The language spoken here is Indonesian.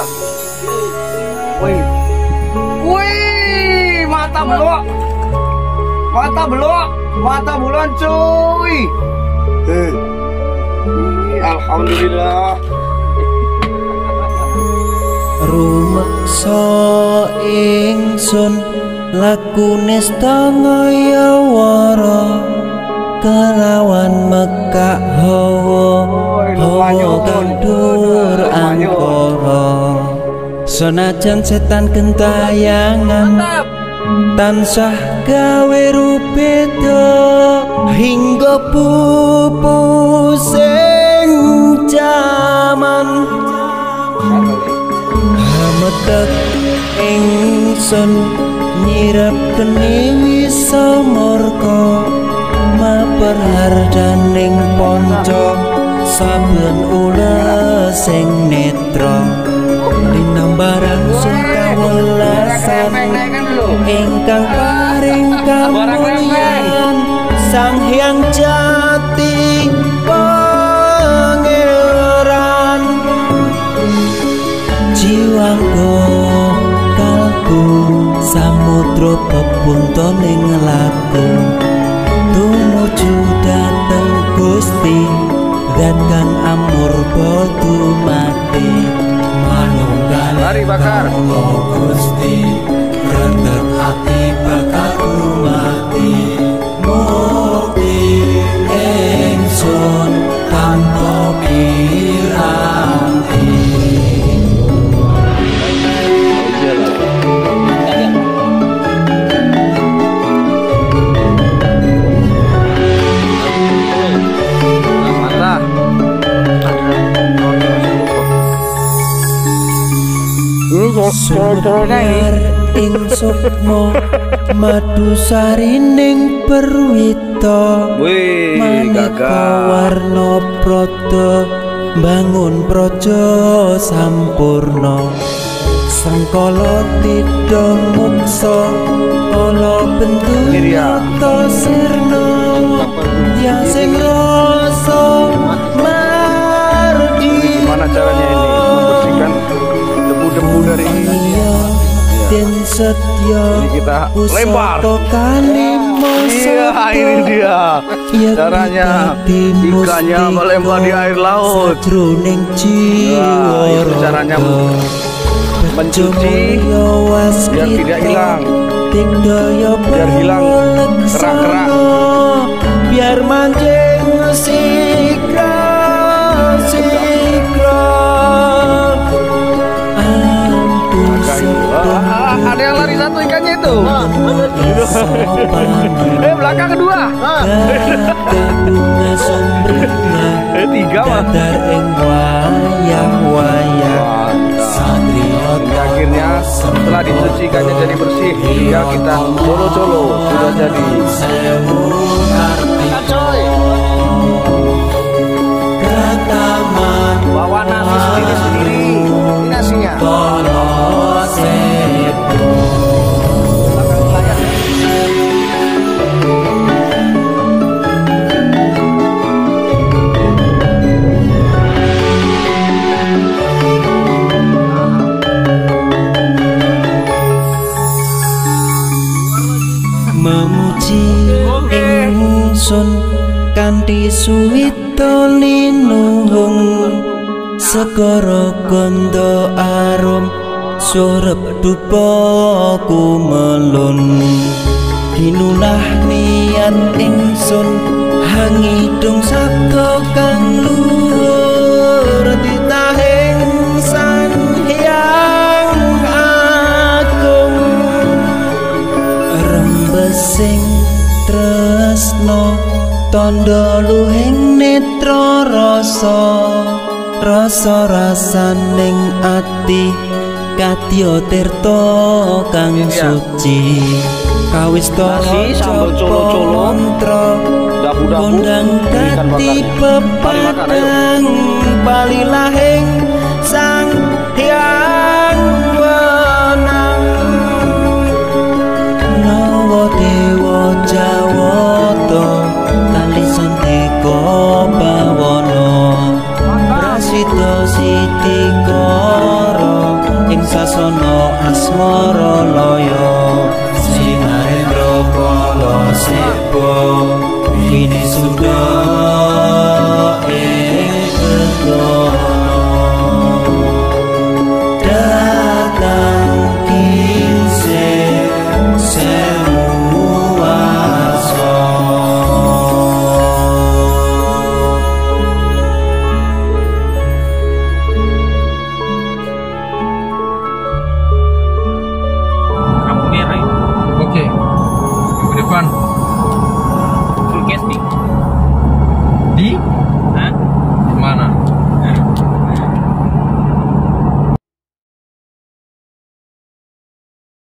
Wih. Wih, mata belok. Mata belok. Mata bulan cuy. Alhamdulillah. Rumeksa ingsun lakune stangaya wara kelawan mekak hawa kandur angkara senajan setan gentayangan tansah gawe rupeda hingga pupusing jaman hametek ingsun nyirep geni wisamurka maper hardaning ponco saben ules sing netra linambaran sukawelasan ingkang paring kamulyan Sang Hyang Jati Pangeran jiwaku kalbu samudra pebuntoning laku tumuju dhateng Gusti dan kang amurba dumati manunggal Mari bakar Gusti rentet ati bakal dumati mukti ingsun tanpa piranti. Sumebar ing sukma madu sarining perwita maneka warna prada bangun praja sampurna sangkala tidha muksa kala bentunyata sirna ya sing rasa mardi. Gimana caranya ini membersihkan debu-debu dari ini? Den setya kita lempar. Iya, ini dia caranya ikannya melempar di air laut. Nah, itu caranya mencuci biar tidak hilang, biar hilang kerak-kerak, biar mancing sikra. Ada yang lari satu ikannya itu. Belakang kedua. Tiga mah. Akhirnya setelah dicuci ikannya jadi bersih, tinggal kita colo-colo sudah jadi. Bawa nasi sendiri-sendiri. Ini nasinya. Memuji ingsun kanthi suwita linuhung segara ganda arum surep dupa kumelun dinunah niat ingsun hangidung sabda kang luhur titahing Sang Hyang Agung rembesing tresno tondo luhing netra rasa rasaning ati kadya tirta kang suci kawistara colo-colo mantra kondang kati pepadang palilahing Sang Hyang Wenang nawa dewa jawata kali santika bawana prasita sitikara asmara loyo